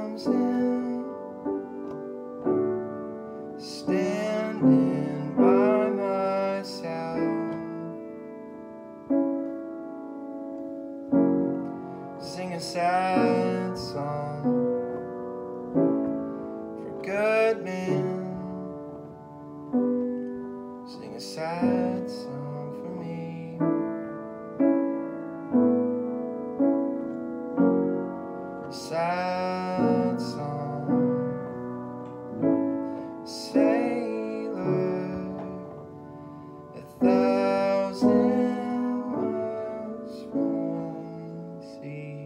comes in, standing by myself, sing a sad song for good men, sing a sad song for me. Sad song, sailor, 1,000 miles from the sea.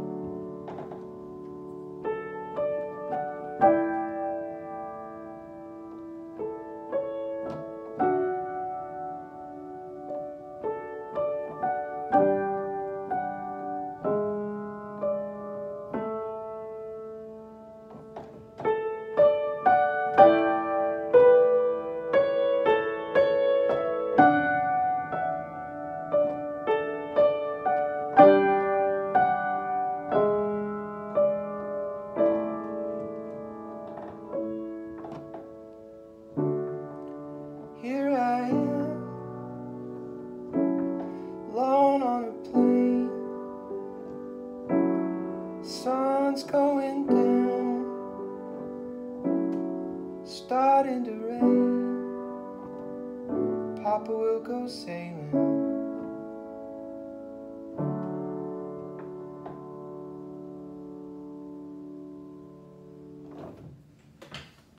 Here I am, alone on a plane. Sun's going down, starting to rain. Papa will go sailing.